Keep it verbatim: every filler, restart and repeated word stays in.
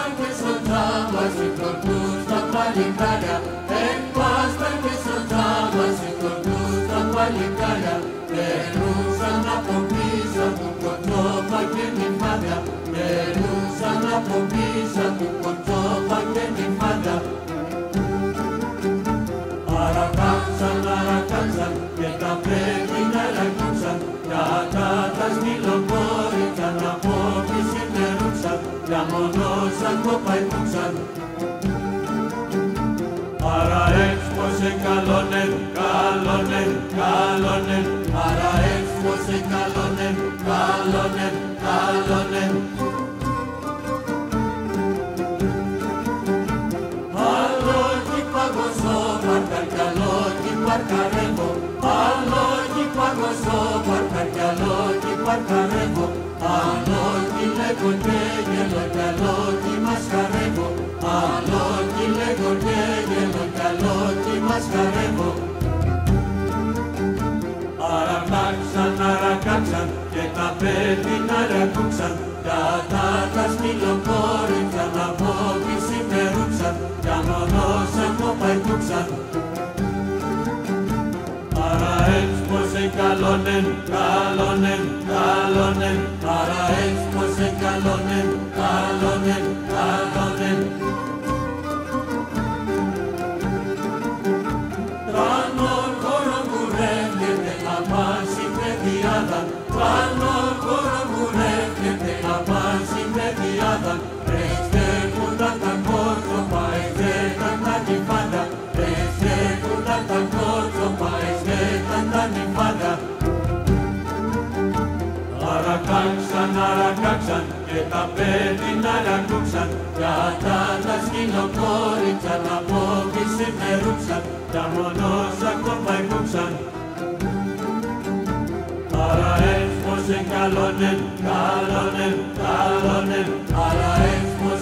Εκβάσταν και στο τζάμπα σηκωτούς τα παλικάρια. Εκβάσταν και στο τζάμπα σηκωτούς τα παλικάρια. Περνούσαν από πίσω του κοντζόπα και νυμφάδια. Περνούσαν από πίσω του κοντζόπα και νυμφάδια. Αρακάξαν, αρακάξαν και τα πρέπει αρακούσαν. Κατά τα σκυλοκόριτσαν από τη συντερούξαν. Για μονόσαν το παϊκούξαν. Άρα έξπωσε καλόνεν, καλόνεν, καλόνεν. Άρα έξπωσε καλόνεν, καλόνεν, καλόνεν. Αλόγι παγωσό παρκαρκιαλόγι παρκαρεύω. Αλόγι παγωσό παρκαρκιαλόγι παρκαρεύω. Αλόγι λέγω και γελώ κι αλόγι μας χαρεύω. Αλόγι λέγω και γελώ κι αλόγι μας χαρεύω. Αρακάξαν, αρακάξαν και τα πέτεινα αρακούξαν. Κατά τα σκυλοκόριτσαν από τη συμμερούξαν. Κι αμονώσαν το παϊκούξαν. Άρα έξπωσε καλόνεν, καλόνεν, καλόνεν. Άρα έξπωσε καλόνεν, καλόνεν, καλόνεν. Τρανόρ χώρο μου ρεύγεται να πάσει παιδιάδα. Τρανόρ χώρο μου ρεύγεται να πάσει παιδιάδα. Ρεστέχουνταν τα κόρτσοπα, εστέχαν τα νυμφάδα. Ρεστέχουνταν τα κόρτσοπα, εστέχαν τα νυμφάδα. Αρακάξαν, αρακάξαν και τα πέτεινα αρακούξαν. Κατά τα σκυλοκόριτσαν από τη συμμερούξαν. Κι αμονώσαν το παϊκούξαν. Άρα έξπωσε καλόνεν, καλόνεν, καλόνεν. Άρα έξπωσε